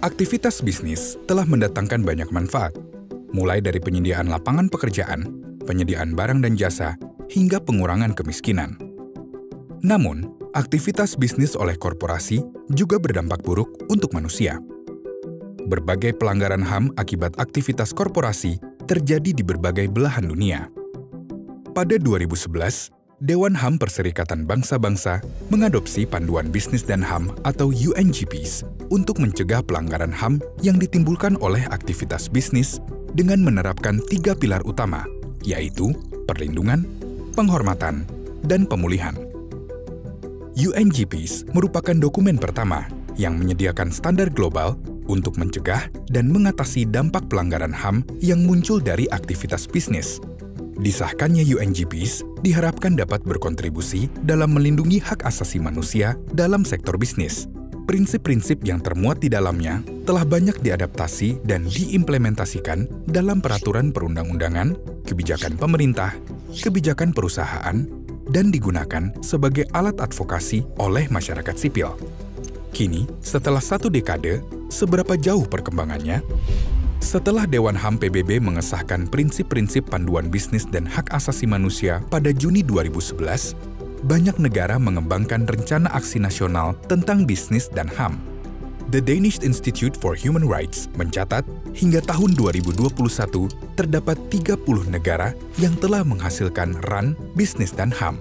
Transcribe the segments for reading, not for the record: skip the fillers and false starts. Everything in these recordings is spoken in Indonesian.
Aktivitas bisnis telah mendatangkan banyak manfaat, mulai dari penyediaan lapangan pekerjaan, penyediaan barang dan jasa, hingga pengurangan kemiskinan. Namun, aktivitas bisnis oleh korporasi juga berdampak buruk untuk manusia. Berbagai pelanggaran HAM akibat aktivitas korporasi terjadi di berbagai belahan dunia. Pada 2011, Dewan HAM Perserikatan Bangsa-Bangsa mengadopsi Panduan Bisnis dan HAM atau UNGPs untuk mencegah pelanggaran HAM yang ditimbulkan oleh aktivitas bisnis dengan menerapkan 3 pilar utama, yaitu perlindungan, penghormatan, dan pemulihan. UNGPs merupakan dokumen pertama yang menyediakan standar global untuk mencegah dan mengatasi dampak pelanggaran HAM yang muncul dari aktivitas bisnis. Disahkannya UNGPs diharapkan dapat berkontribusi dalam melindungi hak asasi manusia dalam sektor bisnis. Prinsip-prinsip yang termuat di dalamnya telah banyak diadaptasi dan diimplementasikan dalam peraturan perundang-undangan, kebijakan pemerintah, kebijakan perusahaan, dan digunakan sebagai alat advokasi oleh masyarakat sipil. Kini, setelah 1 dekade, seberapa jauh perkembangannya? Setelah Dewan HAM PBB mengesahkan prinsip-prinsip panduan bisnis dan hak asasi manusia pada Juni 2011, banyak negara mengembangkan rencana aksi nasional tentang bisnis dan HAM. The Danish Institute for Human Rights mencatat hingga tahun 2021 terdapat 30 negara yang telah menghasilkan RAN, bisnis dan HAM.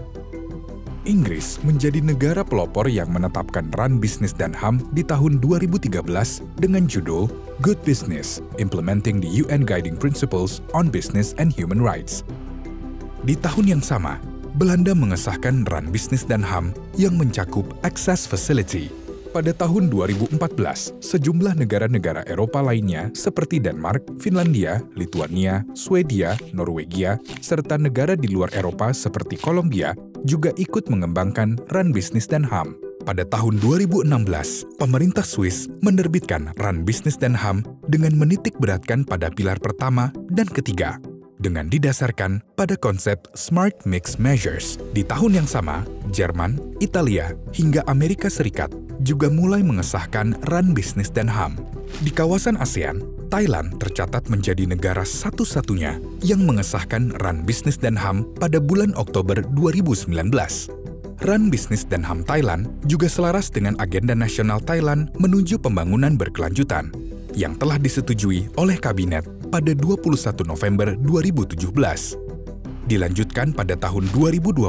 Inggris menjadi negara pelopor yang menetapkan RAN bisnis dan HAM di tahun 2013 dengan judul Good Business: Implementing the UN Guiding Principles on Business and Human Rights. Di tahun yang sama, Belanda mengesahkan RAN bisnis dan HAM yang mencakup Access Facility. Pada tahun 2014, sejumlah negara-negara Eropa lainnya seperti Denmark, Finlandia, Lituania, Swedia, Norwegia, serta negara di luar Eropa seperti Kolombia juga ikut mengembangkan RAN bisnis dan HAM. Pada tahun 2016, pemerintah Swiss menerbitkan RAN bisnis dan HAM dengan menitik beratkan pada pilar pertama dan ketiga, dengan didasarkan pada konsep Smart Mix Measures. Di tahun yang sama, Jerman, Italia, hingga Amerika Serikat juga mulai mengesahkan RAN bisnis dan HAM. Di kawasan ASEAN, Thailand tercatat menjadi negara satu-satunya yang mengesahkan RAN bisnis dan HAM pada bulan Oktober 2019. RAN bisnis dan HAM Thailand juga selaras dengan agenda nasional Thailand menuju pembangunan berkelanjutan yang telah disetujui oleh Kabinet pada 21 November 2017. Dilanjutkan pada tahun 2021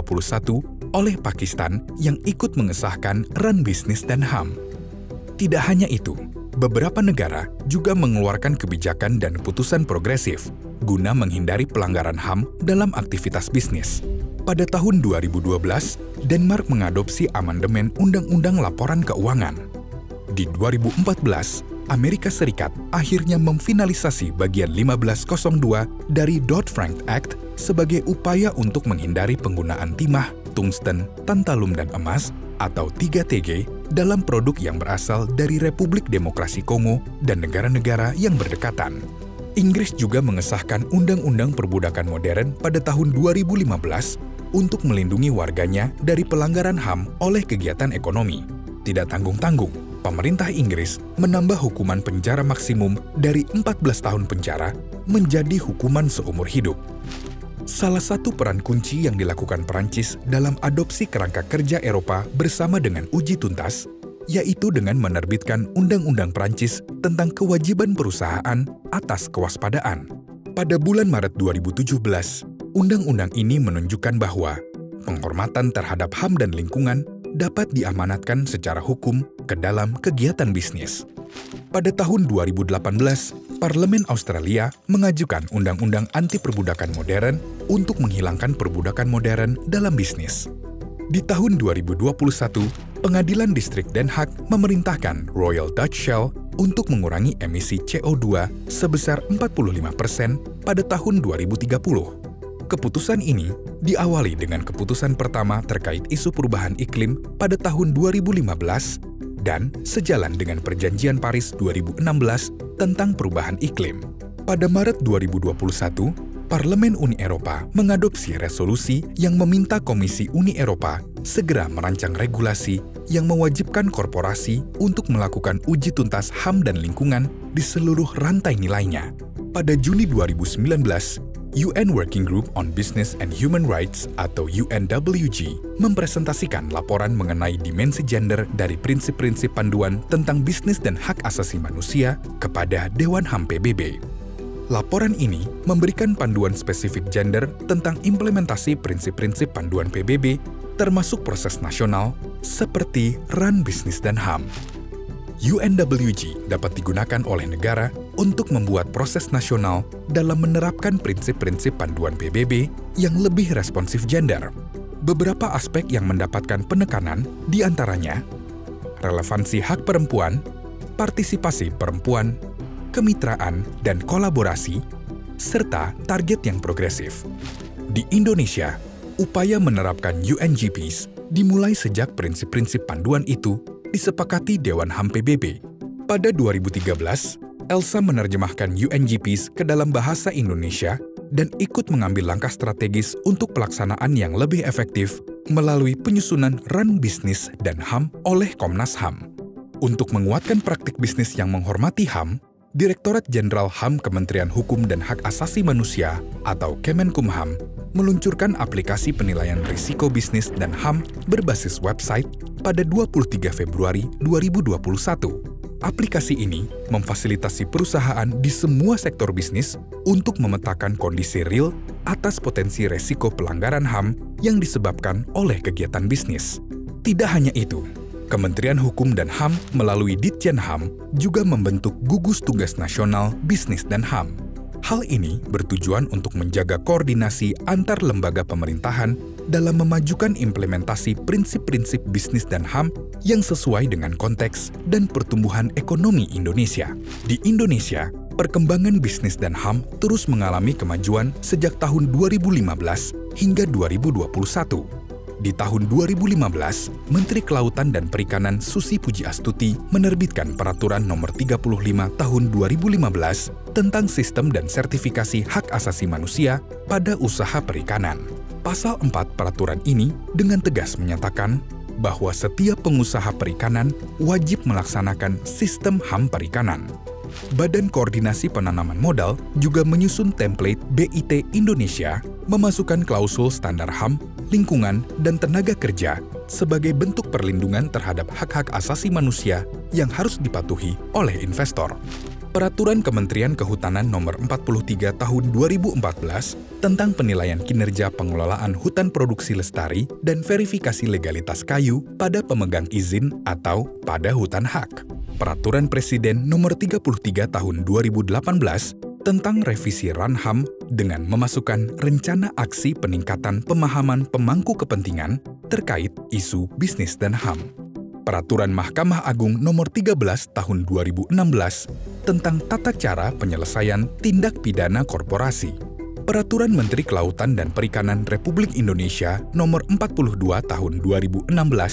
oleh Pakistan yang ikut mengesahkan RAN bisnis dan HAM. Tidak hanya itu, beberapa negara juga mengeluarkan kebijakan dan putusan progresif guna menghindari pelanggaran HAM dalam aktivitas bisnis. Pada tahun 2012, Denmark mengadopsi amandemen Undang-Undang Laporan Keuangan. Di 2014, Amerika Serikat akhirnya memfinalisasi bagian 1502 dari Dodd-Frank Act sebagai upaya untuk menghindari penggunaan timah, tungsten, tantalum dan emas atau 3TG dalam produk yang berasal dari Republik Demokrasi Kongo dan negara-negara yang berdekatan. Inggris juga mengesahkan Undang-Undang Perbudakan Modern pada tahun 2015 untuk melindungi warganya dari pelanggaran HAM oleh kegiatan ekonomi. Tidak tanggung-tanggung, pemerintah Inggris menambah hukuman penjara maksimum dari 14 tahun penjara menjadi hukuman seumur hidup. Salah satu peran kunci yang dilakukan Perancis dalam adopsi kerangka kerja Eropa bersama dengan uji tuntas, yaitu dengan menerbitkan Undang-Undang Perancis tentang kewajiban perusahaan atas kewaspadaan. Pada bulan Maret 2017, Undang-Undang ini menunjukkan bahwa penghormatan terhadap HAM dan lingkungan dapat diamanatkan secara hukum ke dalam kegiatan bisnis. Pada tahun 2018, Parlemen Australia mengajukan Undang-Undang Anti Perbudakan Modern untuk menghilangkan perbudakan modern dalam bisnis. Di tahun 2021, Pengadilan Distrik Den Haag memerintahkan Royal Dutch Shell untuk mengurangi emisi CO2 sebesar 45% pada tahun 2030. Keputusan ini diawali dengan keputusan pertama terkait isu perubahan iklim pada tahun 2015 dan sejalan dengan Perjanjian Paris 2016 tentang perubahan iklim. Pada Maret 2021, Parlemen Uni Eropa mengadopsi resolusi yang meminta Komisi Uni Eropa segera merancang regulasi yang mewajibkan korporasi untuk melakukan uji tuntas HAM dan lingkungan di seluruh rantai nilainya. Pada Juni 2019, UN Working Group on Business and Human Rights atau UNWG mempresentasikan laporan mengenai dimensi gender dari prinsip-prinsip panduan tentang bisnis dan hak asasi manusia kepada Dewan HAM PBB. Laporan ini memberikan panduan spesifik gender tentang implementasi prinsip-prinsip panduan PBB, termasuk proses nasional seperti RAN Bisnis dan HAM. UNWG dapat digunakan oleh negara untuk membuat proses nasional dalam menerapkan prinsip-prinsip panduan PBB yang lebih responsif gender. Beberapa aspek yang mendapatkan penekanan diantaranya relevansi hak perempuan, partisipasi perempuan, kemitraan dan kolaborasi, serta target yang progresif. Di Indonesia, upaya menerapkan UNGPs dimulai sejak prinsip-prinsip panduan itu disepakati Dewan HAM PBB. Pada 2013, Elsa menerjemahkan UNGPs ke dalam bahasa Indonesia dan ikut mengambil langkah strategis untuk pelaksanaan yang lebih efektif melalui penyusunan RAN Bisnis dan HAM oleh Komnas HAM. Untuk menguatkan praktik bisnis yang menghormati HAM, Direktorat Jenderal HAM Kementerian Hukum dan Hak Asasi Manusia atau Kemenkumham meluncurkan aplikasi penilaian risiko bisnis dan HAM berbasis website pada 23 Februari 2021. Aplikasi ini memfasilitasi perusahaan di semua sektor bisnis untuk memetakan kondisi real atas potensi resiko pelanggaran HAM yang disebabkan oleh kegiatan bisnis. Tidak hanya itu, Kementerian Hukum dan HAM melalui Ditjen HAM juga membentuk gugus tugas nasional bisnis dan HAM. Hal ini bertujuan untuk menjaga koordinasi antar lembaga pemerintahan dalam memajukan implementasi prinsip-prinsip bisnis dan HAM yang sesuai dengan konteks dan pertumbuhan ekonomi Indonesia. Di Indonesia, perkembangan bisnis dan HAM terus mengalami kemajuan sejak tahun 2015 hingga 2021. Di tahun 2015, Menteri Kelautan dan Perikanan Susi Pujiastuti menerbitkan Peraturan Nomor 35 Tahun 2015 tentang Sistem dan Sertifikasi Hak Asasi Manusia pada Usaha Perikanan. Pasal 4 peraturan ini dengan tegas menyatakan bahwa setiap pengusaha perikanan wajib melaksanakan sistem HAM perikanan. Badan Koordinasi Penanaman Modal juga menyusun template BIT Indonesia memasukkan klausul standar HAM, lingkungan, dan tenaga kerja sebagai bentuk perlindungan terhadap hak-hak asasi manusia yang harus dipatuhi oleh investor. Peraturan Kementerian Kehutanan Nomor 43 Tahun 2014 tentang penilaian kinerja pengelolaan hutan produksi lestari dan verifikasi legalitas kayu pada pemegang izin atau pada hutan hak. Peraturan Presiden Nomor 33 Tahun 2018 tentang revisi RAN HAM dengan memasukkan rencana aksi peningkatan pemahaman pemangku kepentingan terkait isu bisnis dan HAM. Peraturan Mahkamah Agung Nomor 13 Tahun 2016 tentang tata cara penyelesaian tindak pidana korporasi. Peraturan Menteri Kelautan dan Perikanan Republik Indonesia Nomor 42 Tahun 2016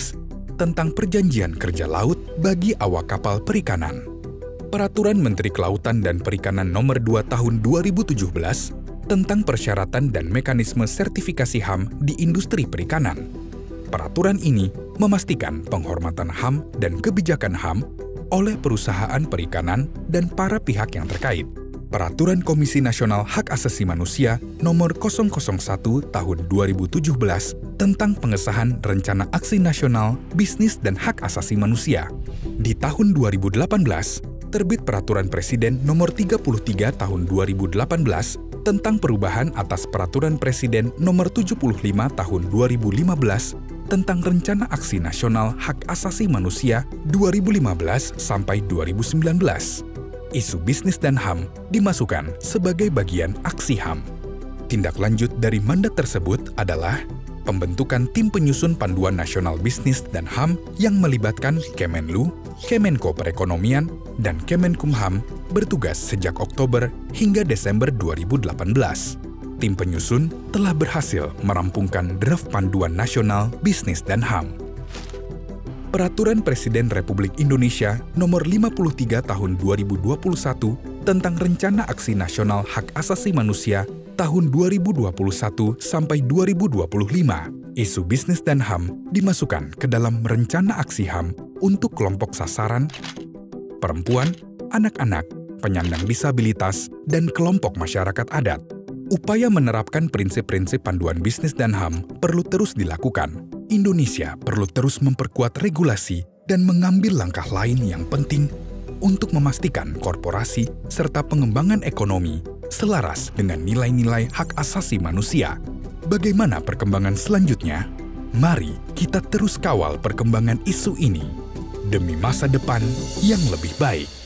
tentang perjanjian kerja laut bagi awak kapal perikanan. Peraturan Menteri Kelautan dan Perikanan Nomor 2 Tahun 2017 tentang persyaratan dan mekanisme sertifikasi HAM di industri perikanan. Peraturan ini memastikan penghormatan HAM dan kebijakan HAM oleh perusahaan perikanan dan para pihak yang terkait. Peraturan Komisi Nasional Hak Asasi Manusia Nomor 001 Tahun 2017 tentang pengesahan Rencana Aksi Nasional Bisnis dan Hak Asasi Manusia. Di tahun 2018, terbit Peraturan Presiden Nomor 33 Tahun 2018 tentang perubahan atas Peraturan Presiden Nomor 75 Tahun 2015 tentang Rencana Aksi Nasional Hak Asasi Manusia 2015 sampai 2019. Isu bisnis dan HAM dimasukkan sebagai bagian aksi HAM. Tindak lanjut dari mandat tersebut adalah pembentukan tim penyusun panduan nasional bisnis dan HAM yang melibatkan Kemenlu, Kemenko Perekonomian, dan Kemenkumham bertugas sejak Oktober hingga Desember 2018. Tim penyusun telah berhasil merampungkan draft panduan nasional bisnis dan HAM. Peraturan Presiden Republik Indonesia Nomor 53 Tahun 2021 tentang Rencana Aksi Nasional Hak Asasi Manusia tahun 2021 sampai 2025, isu bisnis dan HAM dimasukkan ke dalam rencana aksi HAM untuk kelompok sasaran, perempuan, anak-anak, penyandang disabilitas, dan kelompok masyarakat adat. Upaya menerapkan prinsip-prinsip panduan bisnis dan HAM perlu terus dilakukan. Indonesia perlu terus memperkuat regulasi dan mengambil langkah lain yang penting untuk memastikan korporasi serta pengembangan ekonomi selaras dengan nilai-nilai hak asasi manusia. Bagaimana perkembangan selanjutnya? Mari kita terus kawal perkembangan isu ini demi masa depan yang lebih baik.